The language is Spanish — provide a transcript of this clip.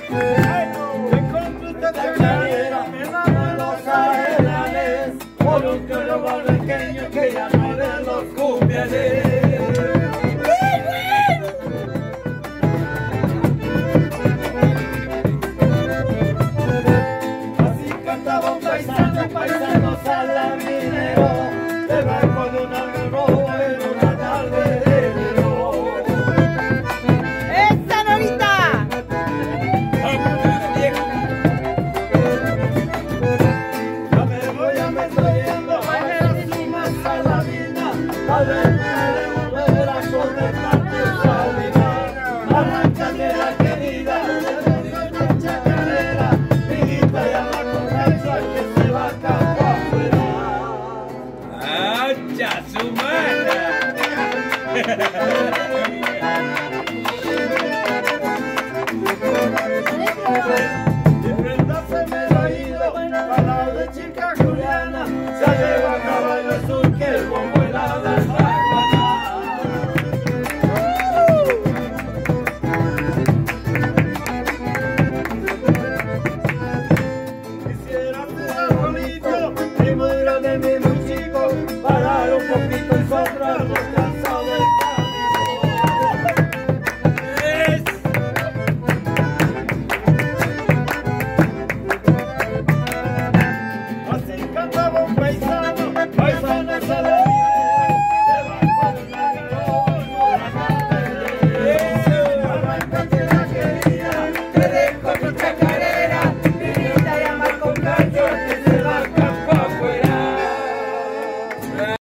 Por un toro barranqueño que ya no es de los cumbiales. Así cantaba un paisano, paisano salamínero, debajo de un árbol rojo en una tarde de enero. ¡Esa Norita! Ya me estoy yendo a ver si más salamina, a ver me volver a conectarte salina. Arráncate la querida, de chacarera, hijita ya la conversa que se va a campo afuera. ¡Ah, ya su madre!